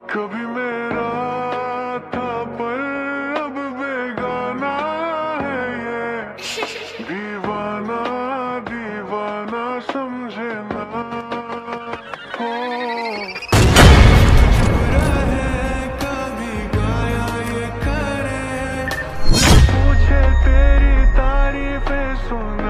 कभी मेरा था पर अब बेगाना है ये। दीवाना दीवाना समझे ना हो। बुरा है कभी गाया ये करे, पूछे तेरी तारीफें सुन